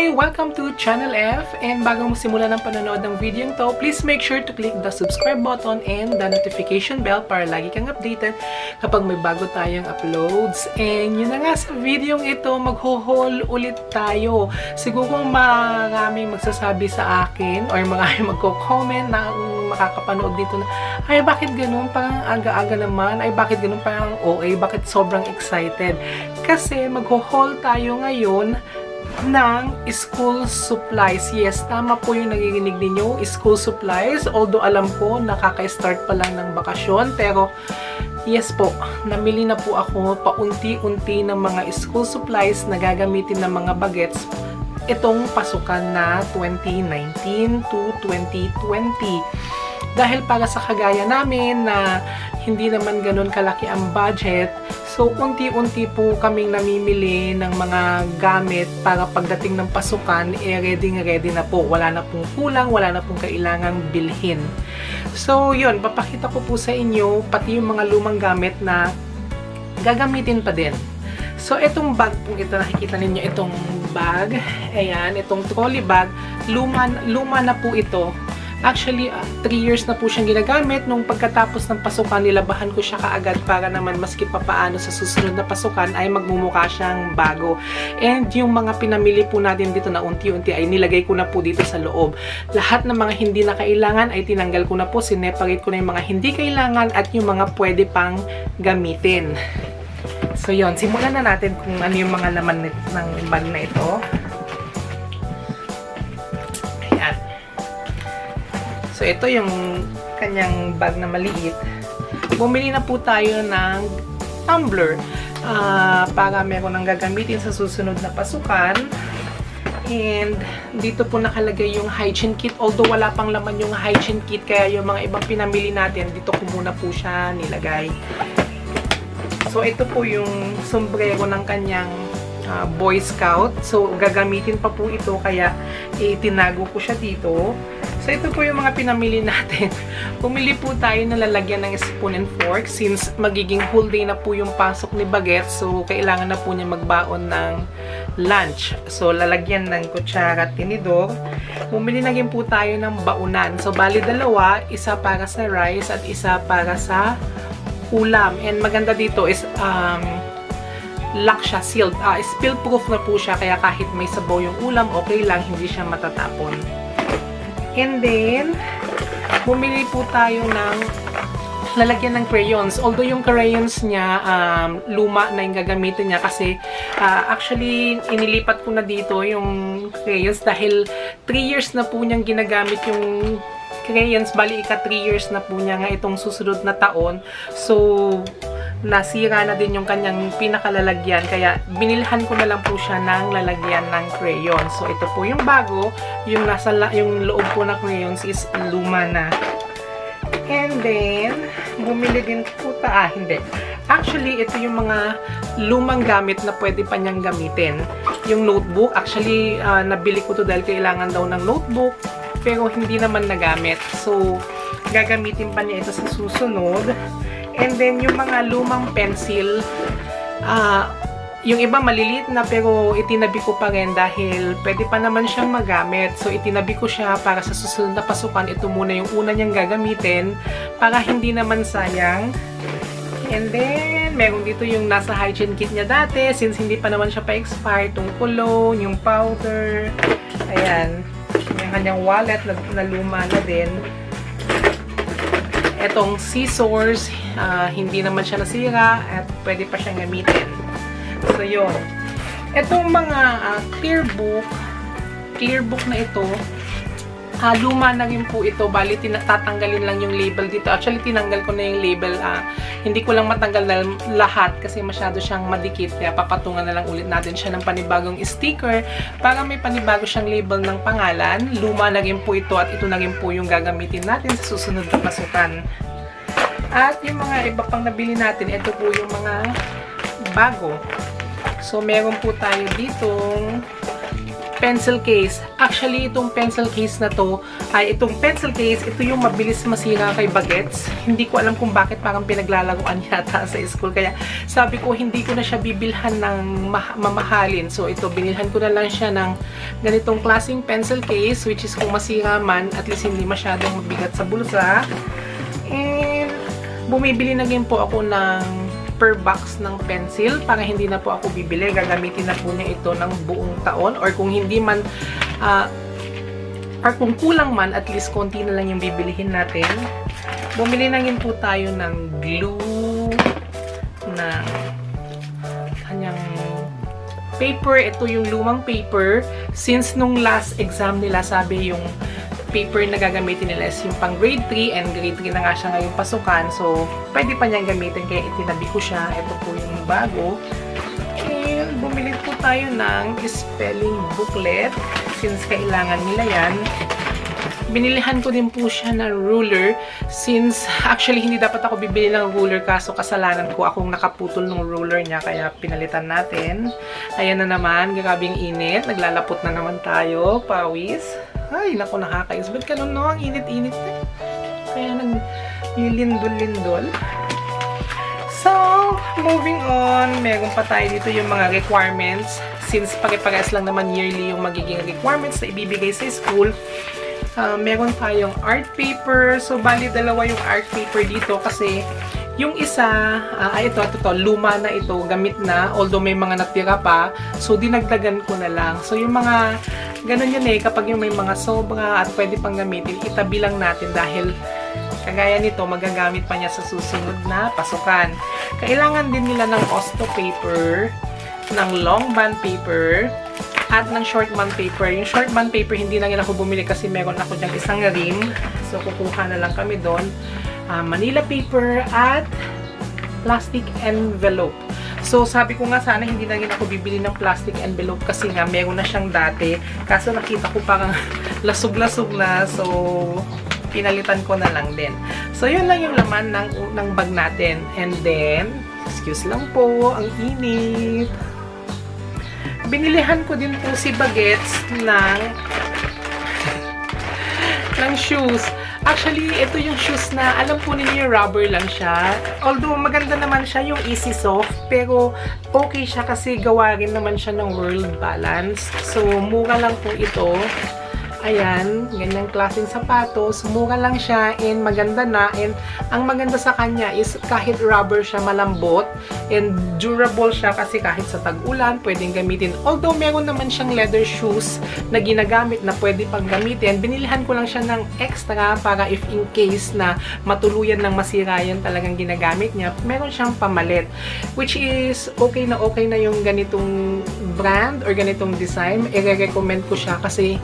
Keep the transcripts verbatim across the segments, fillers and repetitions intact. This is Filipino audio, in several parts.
Hi! Welcome to Channel F, and bago mo simulan ng panonood ng video to, please make sure to click the subscribe button and the notification bell para lagi kang updated kapag may bago tayong uploads. And yun na nga, sa video ito, magho-haul ulit tayo. Siguro maraming magsasabi sa akin or maraming magko-comment na makakapanood dito na, ay bakit ganun, parang aga-aga naman, ay bakit ganun, parang O A, bakit sobrang excited. Kasi magho-haul tayo ngayon ng school supplies. Yes, tama po yung nagiging ninyo, school supplies. Although alam ko, nakaka-start pa lang ng bakasyon. Pero, yes po, namili na po ako paunti-unti ng mga school supplies na gagamitin ng mga bagets itong pasukan na twenty nineteen to twenty twenty. Dahil para sa kagaya namin na hindi naman ganun kalaki ang budget, so unti-unti po kaming namimili ng mga gamit para pagdating ng pasukan, eh ready-ready na po. Wala na pong kulang, wala na pong kailangang bilhin. So yun, papakita ko po sa inyo pati yung mga lumang gamit na gagamitin pa din. So itong bag po ito, nakikita ninyo itong bag, ayan, itong trolley bag, luma, luma na po ito. Actually, three uh, years na po siyang ginagamit. Nung pagkatapos ng pasukan, nilabahan ko siya kaagad para naman maski pa paano sa susunod na pasukan ay magmumukha siyang bago. And yung mga pinamili po natin dito na unti-unti ay nilagay ko na po dito sa loob. Lahat ng mga hindi na kailangan ay tinanggal ko na po. Sineparate ko na yung mga hindi kailangan at yung mga pwede pang gamitin. So yun, simulan na natin kung ano yung mga laman ng bag na ito. So, ito yung kanyang bag na maliit. Bumili na po tayo ng tumbler uh, para meron ng gagamitin sa susunod na pasukan. And dito po nakalagay yung hygiene kit. Although wala pang laman yung hygiene kit, kaya yung mga ibang pinamili natin, dito ko muna po siya nilagay. So, ito po yung sombrero ng kanyang uh, Boy Scout. So, gagamitin pa po ito, kaya itinago ko siya dito. So, ito po yung mga pinamili natin. Pumili po tayo na lalagyan ng spoon and fork since magiging whole day na po yung pasok ni Baget. So, kailangan na po niya magbaon ng lunch. So, lalagyan ng kutsara at tinidor. Pumili na rin po tayo ng baunan. So, bali dalawa. Isa para sa rice at isa para sa ulam. And maganda dito is um, lock siya, sealed. Uh, spill proof na po siya. Kaya kahit may sabaw yung ulam, okay lang. Hindi siya matatapon. And then, bumili po tayo ng lalagyan ng crayons. Although yung crayons niya, um, luma na yung gagamitin niya kasi uh, actually, inilipat ko na dito yung crayons dahil three years na po niyang ginagamit yung crayons. Bali, ika three years na po niya nga itong susunod na taon. So, nasira na din yung kanyang pinakalalagyan. Kaya, binilhan ko na lang po siya ng lalagyan ng crayon. So, ito po yung bago. Yung, nasa, yung loob po na crayons is luma na. And then, bumili din po ta. Ah, hindi. Actually, ito yung mga lumang gamit na pwede pa niyang gamitin. Yung notebook. Actually, uh, nabili ko to dahil kailangan daw ng notebook. Pero, hindi naman nagamit. So, gagamitin pa niya ito sa susunod. And then, yung mga lumang pencil, uh, yung iba maliliit na pero itinabi ko pa rin dahil pwede pa naman siyang magamit. So, itinabi ko siya para sa susunod na pasukan. Ito muna yung una niyang gagamitin para hindi naman sayang. And then, meron dito yung nasa hygiene kit niya dati since hindi pa naman siya pa-expire. Itong cologne, yung powder, ayan. Yung kanyang wallet na, na luma na din. Etong scissors, uh, hindi naman siya nasira at pwede pa siyang gamitin. So, yun. Etong mga uh, clear book, clear book na ito, uh, luma na rin po ito. Bali, tatanggalin lang yung label dito. Actually, tinanggal ko na yung label. Uh, hindi ko lang matanggal na lahat kasi masyado siyang madikit. Kaya papatungan na lang ulit natin siya ng panibagong sticker para may panibago siyang label ng pangalan. Luma na rin po ito at ito na rin po yung gagamitin natin sa susunod na pasukan. At yung mga iba pang nabili natin, ito po yung mga bago. So, meron po tayo ditong pencil case. Actually, itong pencil case na to, ay itong pencil case, ito yung mabilis masira kay bagets. Hindi ko alam kung bakit parang pinaglalaruan yata sa school. Kaya sabi ko, hindi ko na siya bibilhan ng ma mamahalin. So, ito, binilhan ko na lang siya ng ganitong klaseng pencil case, which is kung masira man, at least hindi masyadong mabigat sa bulsa. And, bumibili na din po ako ng per box ng pencil para hindi na po ako bibili. Gagamitin na po niya ito ng buong taon, or kung hindi man uh, or kung kulang man, at least konti na lang yung bibilihin natin. Bumili na rin po tayo ng glue, ng kanyang paper. Ito yung lumang paper. Since nung last exam nila, sabi yung paper na gagamitin nila is yung pang grade three, and grade three na nga siya ngayong pasukan. So, pwede pa niyang gamitin, kaya itinabi ko siya. Ito po yung bago. And, bumili po tayo ng spelling booklet since kailangan nila yan. Binilihan ko din po siya ng ruler since actually hindi dapat ako bibili ng ruler, kaso kasalanan ko akong nakaputol ng ruler niya, kaya pinalitan natin. Ayan na naman, grabing init. Naglalapot na naman tayo. Pawis. Ay, naku, nakakayos. Ba't ganun, no? Ang init-init eh. Kaya naglilindol-lindol. So, moving on. Meron pa tayo dito yung mga requirements. Since pare-pares lang naman yearly yung magiging requirements na ibibigay sa school. Uh, meron tayong art paper. So, bali dalawa yung art paper dito kasi yung isa, uh, ay ito, ito, ito, luma na ito, gamit na, although may mga natira pa, so dinagdagan ko na lang. So yung mga, ganun yun eh, kapag yung may mga sobra at pwede pang gamitin, itabi lang natin dahil kagaya nito, magagamit pa niya sa susunod na pasukan. Kailangan din nila ng Osto paper, ng long band paper, at ng short band paper. Yung short band paper, hindi na rin ako bumili kasi meron ako dyan isang rim. So, kukuha na lang kami doon. Uh, Manila paper at plastic envelope. So, sabi ko nga sana hindi na rin ako bibili ng plastic envelope kasi nga meron na siyang dati. Kaso nakita ko parang lasog-lasog na. So, pinalitan ko na lang din. So, yun lang yung laman ng, ng bag natin. And then, excuse lang po, ang init. Binilihan ko din po si Bagets ng ng shoes. Actually, ito yung shoes na, alam po ninyo, rubber lang siya. Although, maganda naman siya, yung Easy Soft. Pero, okay siya kasi gawa rin naman siya ng World Balance. So, mura lang po ito. Ayan, ganyang klaseng sapatos. Mura lang siya and maganda na. And ang maganda sa kanya is kahit rubber siya, malambot and durable siya kasi kahit sa tag-ulan, pwedeng gamitin. Although meron naman siyang leather shoes na ginagamit na pwede pang gamitin, binilihan ko lang siya ng extra para if in case na matuluyan ng masira yan talagang ginagamit niya, meron siyang pamalit. Which is okay na okay na yung ganitong brand or ganitong design. I-recommend ko siya kasi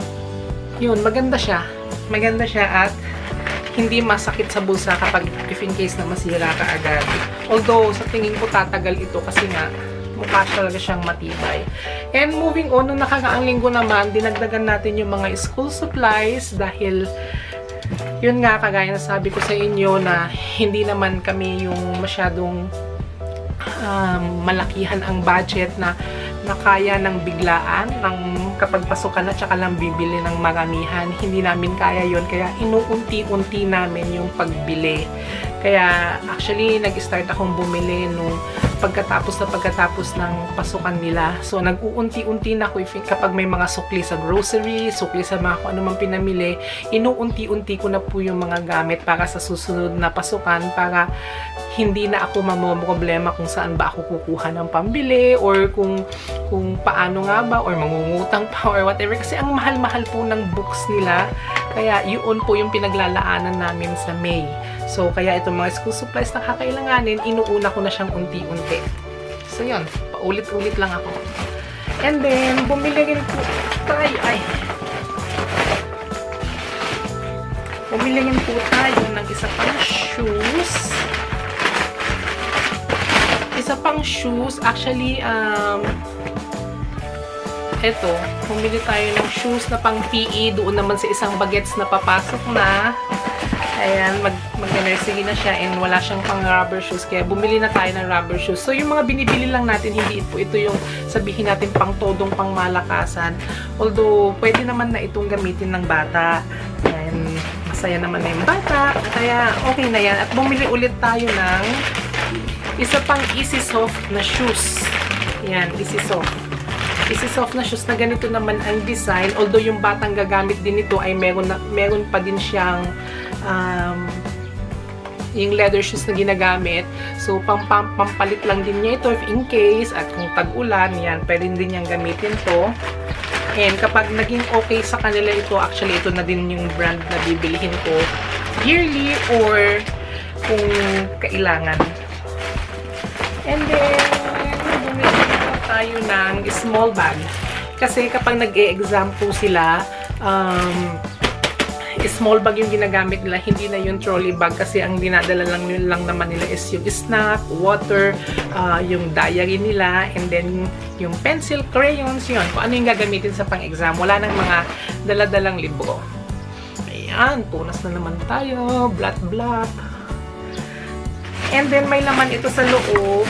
yun, maganda siya. Maganda siya at hindi masakit sa bulsa kapag if in case na masira ka agad. Although, sa tingin ko tatagal ito kasi nga mukha talaga siyang matibay. And moving on, nung nakaraang linggo naman, dinagdagan natin yung mga school supplies dahil yun nga, kagaya na sabi ko sa inyo na hindi naman kami yung masyadong um, malakihan ang budget na nakaya ng biglaan, ng kapag pasukan na tsaka lang bibili ng maramihan. Hindi namin kaya yon, kaya inuunti-unti namin yung pagbili. Kaya actually, nag-start akong bumili nung pagkatapos na pagkatapos ng pasukan nila. So, nag-uunti-unti na ako kapag may mga sukli sa grocery, sukli sa mga kung ano mang pinamili, inuunti-unti ko na po yung mga gamit para sa susunod na pasukan para hindi na ako mamroblema kung saan ba ako kukuha ng pambili or kung kung paano nga ba or mangungutang pa or whatever. Kasi ang mahal-mahal po ng books nila. Kaya yun po yung pinaglalaanan namin sa May. So, kaya itong mga school supplies na kakailanganin, inuuna ko na siyang unti-unti. So, yun. Paulit-ulit lang ako. And then, bumili rin po tayo. Ay. Bumili rin po tayo ng isa pang shoes. Isa pang shoes. Actually, um, eto. Bumili tayo ng shoes na pang P E. Doon naman sa isang bagets na papasok na. Ayan, mag, mag-nursery na siya and wala siyang pang rubber shoes. Kaya bumili na tayo ng rubber shoes. So, yung mga binibili lang natin, hindi po ito yung sabihin natin pang todong pang malakasan. Although, pwede naman na itong gamitin ng bata. And masaya naman na yung bata. Kaya, okay na yan. At bumili ulit tayo ng isa pang Easy Soft na shoes. Yan, Easy Soft. Easy Soft na shoes na ganito naman ang design. Although, yung batang gagamit din ito ay meron, na, meron pa din siyang Um, yung leather shoes na ginagamit. So, pam pam pampalit lang din niya ito if in case, at kung tag-ulan, yan, pwede din niyang gamitin to. And kapag naging okay sa kanila ito, actually, ito na din yung brand na bibilihin ko yearly or kung kailangan. And then, bumili tayo ng small bag. Kasi kapag nag-e-exam po sila, um, small bag yung ginagamit nila, hindi na yung trolley bag kasi ang dinadala lang, lang naman nila is yung snack, water, uh, yung diary nila, and then yung pencil, crayons, yun. Kung ano yung gagamitin sa pang-exam. Wala nang mga daladalang libro. Ayan, punas na naman tayo. Blat, blat. And then may laman ito sa loob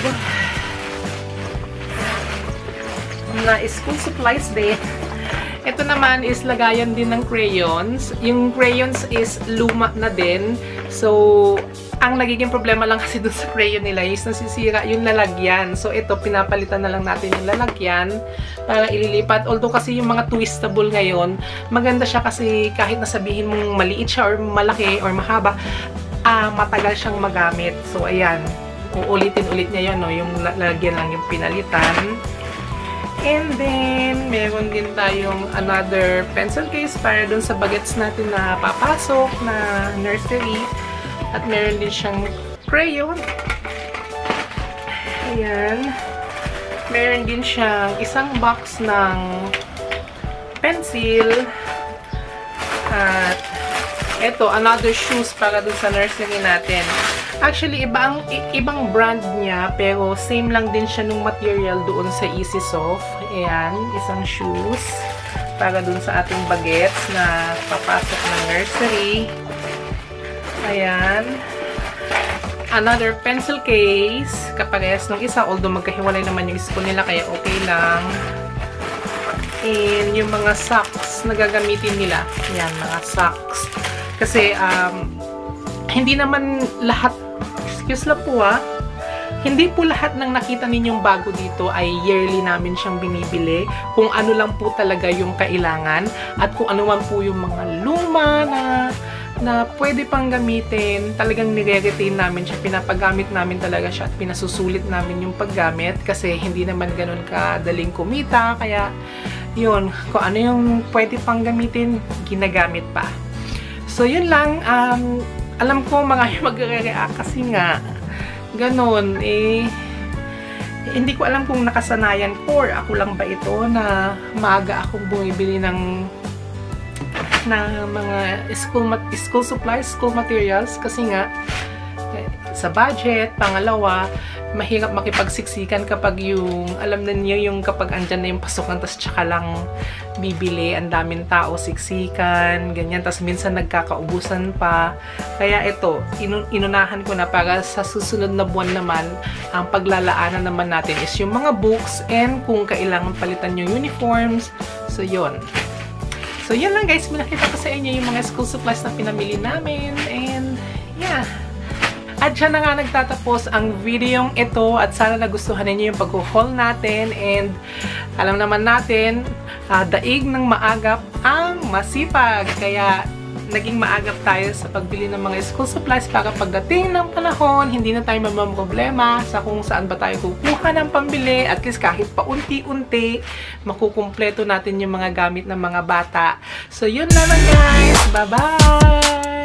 na school supplies din. Ito naman is lagayan din ng crayons. Yung crayons is luma na din. So, ang nagiging problema lang kasi dun sa crayon nila is nasisira yung lalagyan. So, ito, pinapalitan na lang natin yung lalagyan para ililipat. Although kasi yung mga twistable ngayon, maganda siya kasi kahit nasabihin mong maliit siya or malaki or mahaba, ah, matagal siyang magamit. So, ayan. Uulitin-ulit niya yun, no? Yung lalagyan lang yung pinalitan. And then, meron din tayong another pencil case para dun sa bagets natin na papasok na nursery. At meron din siyang crayon. Ayan. Meron din siyang isang box ng pencil. At eto, another shoes para dun sa nursery natin. Actually, iba ang, ibang brand niya, pero same lang din siya nung material doon sa Easy Soft. Ayan, isang shoes para dun sa ating bagets na papasok ng nursery. Ayan. Another pencil case, kaparehas nung isa, although magkahiwalay naman yung spoon nila, kaya okay lang. And yung mga socks na gagamitin nila. Ayan, mga socks. Kasi, um, hindi naman lahat, excuse lang po ah, hindi po lahat ng nakita ninyong bago dito ay yearly namin siyang binibili. Kung ano lang po talaga yung kailangan at kung ano man po yung mga luma na, na pwede pang gamitin, talagang nire-retain namin siya, pinapagamit namin talaga siya at pinasusulit namin yung paggamit kasi hindi naman ganun kadaling kumita. Kaya yun, kung ano yung pwede pang gamitin, ginagamit pa. So yun lang, um, alam ko mga magre-react kasi nga ganun, eh, hindi ko alam kung nakasanayan ko or ako lang ba ito na maaga akong bumibili ng na mga school, school supplies, school materials kasi nga eh, sa budget. Pangalawa, mahirap makipagsiksikan kapag yung, alam na niyo yung kapag andyan na yung pasukan tas tsaka lang bibili, ang daming tao, siksikan, ganyan, tas minsan nagkakaubusan pa. Kaya ito, inun inunahan ko na para sa susunod na buwan naman, ang paglalaanan naman natin is yung mga books and kung kailangan palitan yung uniforms. So, yun. So, yun lang guys, pinakita ko sa inyo yung mga school supplies na pinamili namin and yeah. At dyan na nga nagtatapos ang videong ito at sana nagustuhan ninyo yung pag-haul natin and alam naman natin, uh, daig ng maagap ang masipag. Kaya naging maagap tayo sa pagbili ng mga school supplies para pagdating ng panahon, hindi na tayo mamamroblema sa kung saan ba tayo kukuha ng pambili. At least kahit paunti-unti, makukumpleto natin yung mga gamit ng mga bata. So yun na lang guys. Bye-bye!